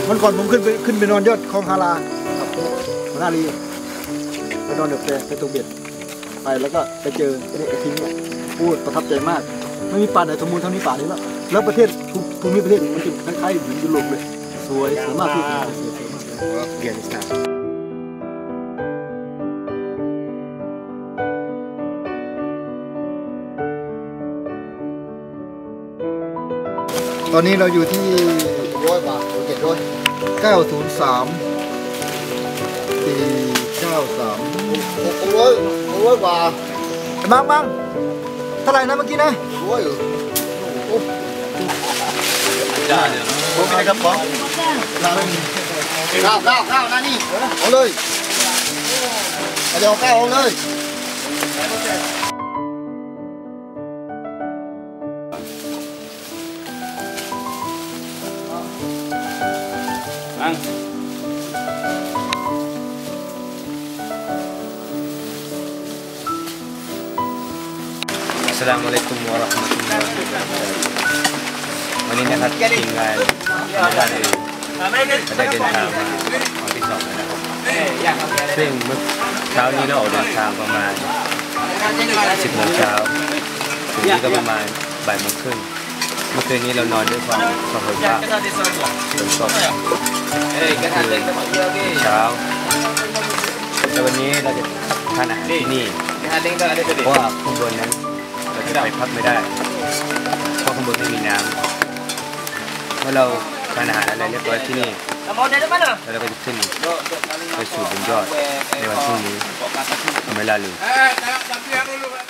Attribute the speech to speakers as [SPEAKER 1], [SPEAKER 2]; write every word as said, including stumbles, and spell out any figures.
[SPEAKER 1] วันก่อนผมขึ้นไปขึ้นไปนอนยอดคลองฮาราครับหัวหน้าลีไปนอนเดือบแกไปตรงเบ็ดไปแล้วก็ไปเจอไอ้นี่ไอ้ทิ้งเนี่ยพูดประทับใจมากไม่มีป่าไหนสมบูรณ์เท่านี้ป่านี้แล้วแล้วประเทศภูมิประเทศมันจะคล้ายๆเหมือนยุโรปเลยสวยสวยมากที่สุดเปลี่ยนสไตล์ตอนนี้เราอยู่ที่ร้อยบาทเจ็ดร้อยเก้าศูนย์สามสี่เก้าสามหกร้อยหกร้อยบาทมั่งมั่งเท่าไหร่นะเมื่อกี้นะร้อยอยู่จ้าเดี๋ยวผมมีนะครับของข้าวข้าวข้าวนะนี่เอาเลยเอาเดี๋ยวข้าวเอาเลย
[SPEAKER 2] Assalamualaikum warahmatullahi wabarakatuh. วันนี้นะครับทีมงานได้ได้เดินทางมาวันที่สองแล้วนะครับซึ่งเมื่อเช้านี้เราออกเดินทางประมาณสิบโมงเช้าถึงนี้ก็ประมาณบ่ายโมงครึ่งเมื่อคืนนี้เรานอนด้วยความสบายมากฝนตกเช้าแต่วันนี้เราจะทานอาหารที่นี่เพราะว่าข้างบนนั้นเราจะไปพักไม่ได้เพราะข้างบนไม่มีน้ำเมื่อเราทานอาหารอะไรเรียบร้อยที่นี่แล้วเราก็จะขึ้นไปสู่บนยอดในวันพรุ่งนี้ทำให้ลาลืม